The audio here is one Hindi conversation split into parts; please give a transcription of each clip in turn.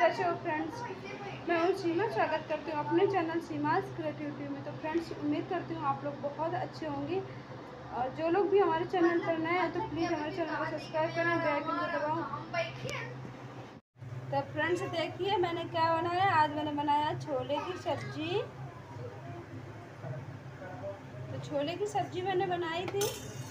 कैसे हो फ्रेंड्स। मैं हूँ सीमा, स्वागत करती हूँ अपने चैनल सीमास क्रिएटिविटी में। तो फ्रेंड्स, उम्मीद करती हूँ आप लोग बहुत अच्छे होंगे। और जो लोग भी हमारे चैनल पर नए हैं तो प्लीज़ हमारे चैनल को सब्सक्राइब करें, बेल आइकन को दबाओ। तो फ्रेंड्स देखिए मैंने क्या बनाया। आज मैंने बनाया छोले की सब्जी। तो छोले की सब्जी मैंने बनाई थी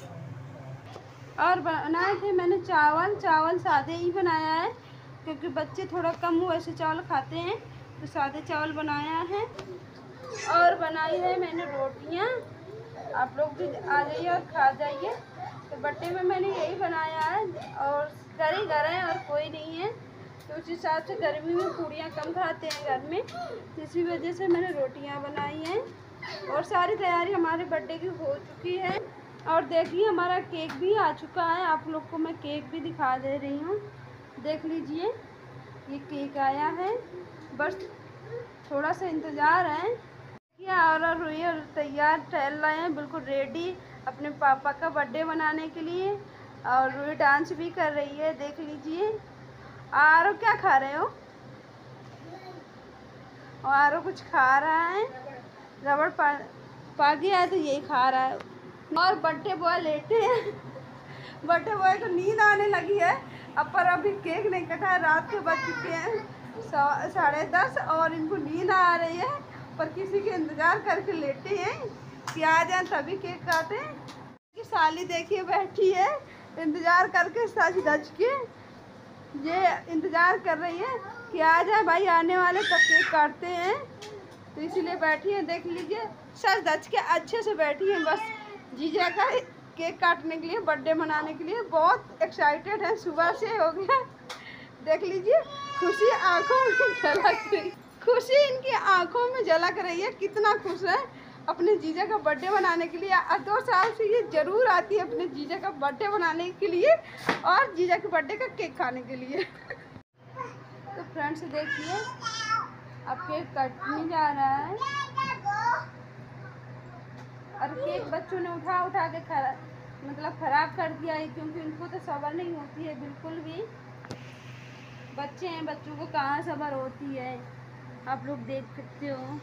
और बनाए थे मैंने चावल सादे ही बनाया है, क्योंकि बच्चे थोड़ा कम वैसे चावल खाते हैं तो सादे चावल बनाया है। और बनाई है मैंने रोटियां। आप लोग भी आ जाइए और खा जाइए। तो बर्थडे में मैंने यही बनाया है और घर है और कोई नहीं है, तो उस हिसाब से गर्मी में पूड़ियाँ कम खाते हैं घर में, इसी वजह से मैंने रोटियां बनाई हैं। और सारी तैयारी हमारे बर्थडे की हो चुकी है। और देखिए हमारा केक भी आ चुका है। आप लोग को मैं केक भी दिखा दे रही हूँ, देख लीजिए ये केक आया है। बस थोड़ा सा इंतज़ार है। और रुई और तैयार टहल रहे हैं, बिल्कुल रेडी अपने पापा का बर्थडे मनाने के लिए। और रुई डांस भी कर रही है, देख लीजिए। आरो क्या खा रहे हो? और आरो कुछ खा रहा है, रबड़ पा गया है तो यही खा रहा है। और बर्थडे बॉय लेटे हैं। बर्थडे बॉय को नींद आने लगी है अब, पर अभी केक नहीं कटा है। रात के बज चुके हैं 10:30 और इनको नींद आ रही है, पर किसी के इंतज़ार करके लेटे हैं कि आ जाए तभी केक काटें। कि साली देखिए बैठी है इंतज़ार करके, सज धज के ये इंतज़ार कर रही है कि आ जाए भाई, आने वाले तब केक काटते हैं, तो इसीलिए बैठी है। देख लीजिए सज धज के अच्छे से बैठी है, बस जीजा का केक काटने के लिए, बर्थडे मनाने के लिए बहुत एक्साइटेड है। सुबह से हो गया, देख लीजिए खुशी आंखों में झलक रही, खुशी इनकी आंखों में झलक रही है, कितना खुश है अपने जीजा का बर्थडे मनाने के लिए। 2 साल से ये जरूर आती है अपने जीजा का बर्थडे मनाने के लिए और जीजा के बर्थडे का केक खाने के लिए। तो फ्रेंड्स देखिए अब केक कटने जा रहा है और केक बच्चों ने उठा के खराब कर दिया है, क्योंकि उनको तो सब्र नहीं होती है बिल्कुल भी। बच्चे हैं, बच्चों को कहाँ सब्र होती है, आप लोग देख सकते हो।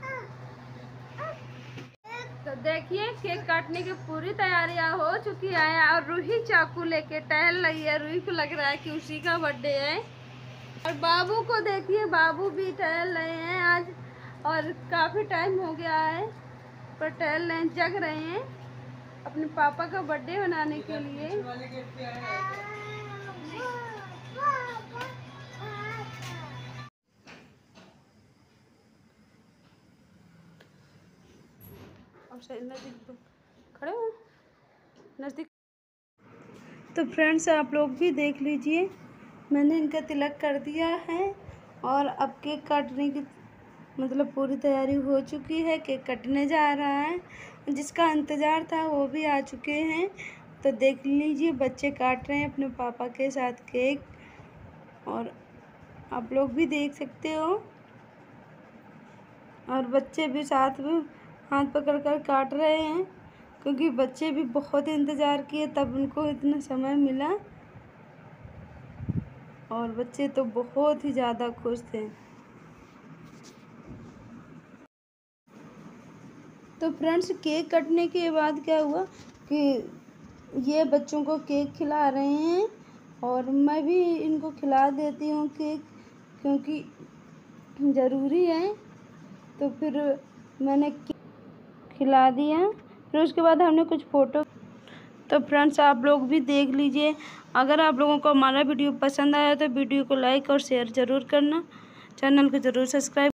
तो देखिए केक काटने की पूरी तैयारियां हो चुकी है और रूही चाकू लेके टहल रही है। रूही को लग रहा है कि उसी का बर्थडे है। और बाबू को देखिए, बाबू भी टहल रहे हैं आज, और काफ़ी टाइम हो गया है पर टहल रहे हैं, जग रहे हैं अपने पापा का बर्थडे मनाने के लिए। और नज़दीक खड़े हो, नज़दीक। तो फ्रेंड्स आप लोग भी देख लीजिए, मैंने इनका तिलक कर दिया है और अब केक काटने की पूरी तैयारी हो चुकी है। केक कटने जा रहा है, जिसका इंतज़ार था वो भी आ चुके हैं। तो देख लीजिए बच्चे काट रहे हैं अपने पापा के साथ केक, और आप लोग भी देख सकते हो। और बच्चे भी साथ में हाथ पकड़कर काट रहे हैं, क्योंकि बच्चे भी बहुत इंतज़ार किए तब उनको इतना समय मिला, और बच्चे तो बहुत ही ज़्यादा खुश थे। तो फ्रेंड्स केक कटने के बाद क्या हुआ कि ये बच्चों को केक खिला रहे हैं और मैं भी इनको खिला देती हूँ केक, क्योंकि ज़रूरी है। तो फिर मैंने खिला दिया, फिर उसके बाद हमने कुछ फ़ोटो। तो फ्रेंड्स आप लोग भी देख लीजिए। अगर आप लोगों को हमारा वीडियो पसंद आया तो वीडियो को लाइक और शेयर ज़रूर करना, चैनल को ज़रूर सब्सक्राइब